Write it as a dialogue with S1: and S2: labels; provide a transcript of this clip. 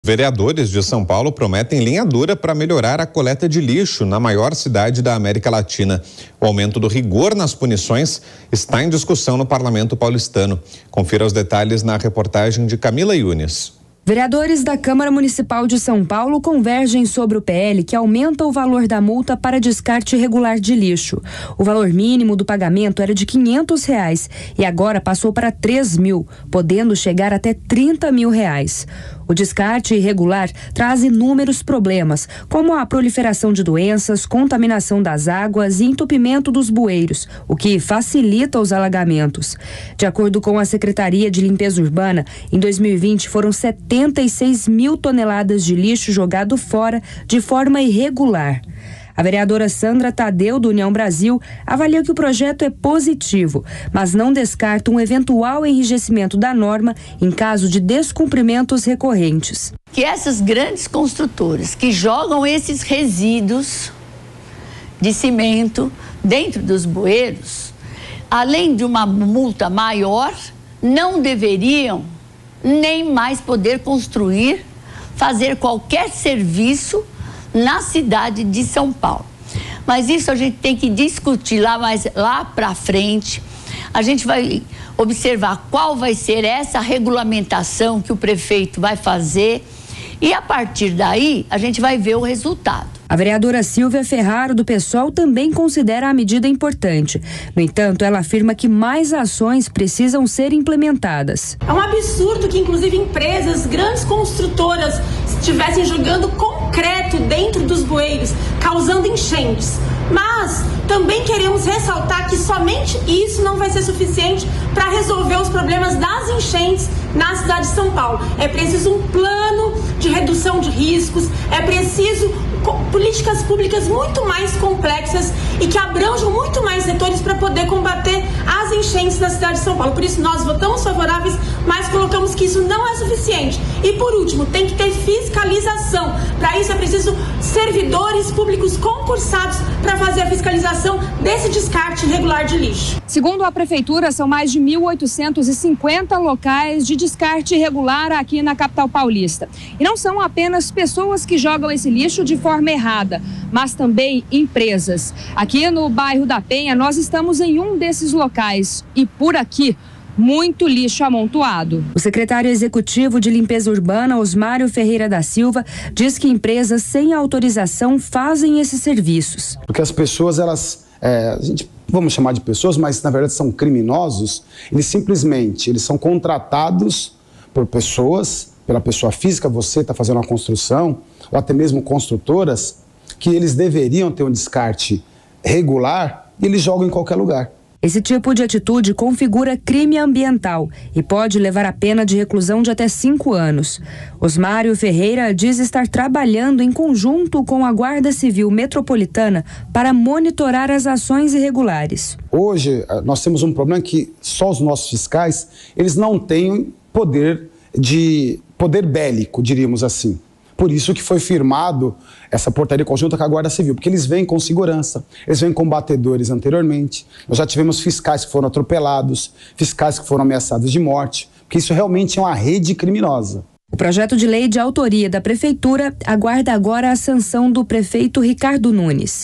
S1: Vereadores de São Paulo prometem linha dura para melhorar a coleta de lixo na maior cidade da América Latina. O aumento do rigor nas punições está em discussão no Parlamento paulistano. Confira os detalhes na reportagem de Camila Yunes.
S2: Vereadores da Câmara Municipal de São Paulo convergem sobre o PL que aumenta o valor da multa para descarte irregular de lixo. O valor mínimo do pagamento era de R$500 e agora passou para 3 mil, podendo chegar até R$30 mil. O descarte irregular traz inúmeros problemas, como a proliferação de doenças, contaminação das águas e entupimento dos bueiros, o que facilita os alagamentos. De acordo com a Secretaria de Limpeza Urbana, em 2020 foram 76 mil toneladas de lixo jogado fora de forma irregular. A vereadora Sandra Tadeu, do União Brasil, avalia que o projeto é positivo, mas não descarta um eventual enrijecimento da norma em caso de descumprimentos recorrentes.
S3: Que essas grandes construtoras que jogam esses resíduos de cimento dentro dos bueiros, além de uma multa maior, não deveriam nem mais poder construir, fazer qualquer serviço na cidade de São Paulo. Mas isso a gente tem que discutir lá para frente. A gente vai observar qual vai ser essa regulamentação que o prefeito vai fazer e a partir daí a gente vai ver o resultado.
S2: A vereadora Silvia Ferraro, do PSOL, também considera a medida importante. No entanto, ela afirma que mais ações precisam ser implementadas.
S4: É um absurdo que, inclusive, empresas, grandes construtoras, estivessem jogando concreto dentro dos bueiros, causando enchentes. Mas também queremos ressaltar que somente isso não vai ser suficiente para resolver os problemas das enchentes na cidade de São Paulo. É preciso um plano de redução de riscos, é preciso políticas públicas muito mais complexas e que abranjam muito mais setores para poder combater as enchentes na cidade de São Paulo. Por isso nós votamos favoráveis, mas colocamos que isso não é suficiente. E por último, tem que ter fiscalização. Para isso é preciso servidores públicos concursados para fazer a fiscalização desse descarte irregular de lixo.
S2: Segundo a Prefeitura, são mais de 1.850 locais de descarte irregular aqui na capital paulista. E não são apenas pessoas que jogam esse lixo de forma errada, mas também empresas. Aqui no bairro da Penha, nós estamos em um desses locais e por aqui, muito lixo amontoado. O secretário executivo de limpeza urbana, Osmário Ferreira da Silva, diz que empresas sem autorização fazem esses serviços.
S5: Porque as pessoas, vamos chamar de pessoas, mas na verdade são criminosos, eles são contratados por pessoas, pela pessoa física, você está fazendo uma construção, ou até mesmo construtoras, que eles deveriam ter um descarte regular e eles jogam em qualquer lugar.
S2: Esse tipo de atitude configura crime ambiental e pode levar a pena de reclusão de até 5 anos. Osmário Ferreira diz estar trabalhando em conjunto com a Guarda Civil Metropolitana para monitorar as ações irregulares.
S5: Hoje, nós temos um problema que só os nossos fiscais, eles não têm poder bélico, diríamos assim. Por isso que foi firmado essa portaria conjunta com a Guarda Civil, porque eles vêm com segurança, eles vêm com batedores anteriormente. Nós já tivemos fiscais que foram atropelados, fiscais que foram ameaçados de morte, porque isso realmente é uma rede criminosa.
S2: O projeto de lei de autoria da Prefeitura aguarda agora a sanção do prefeito Ricardo Nunes.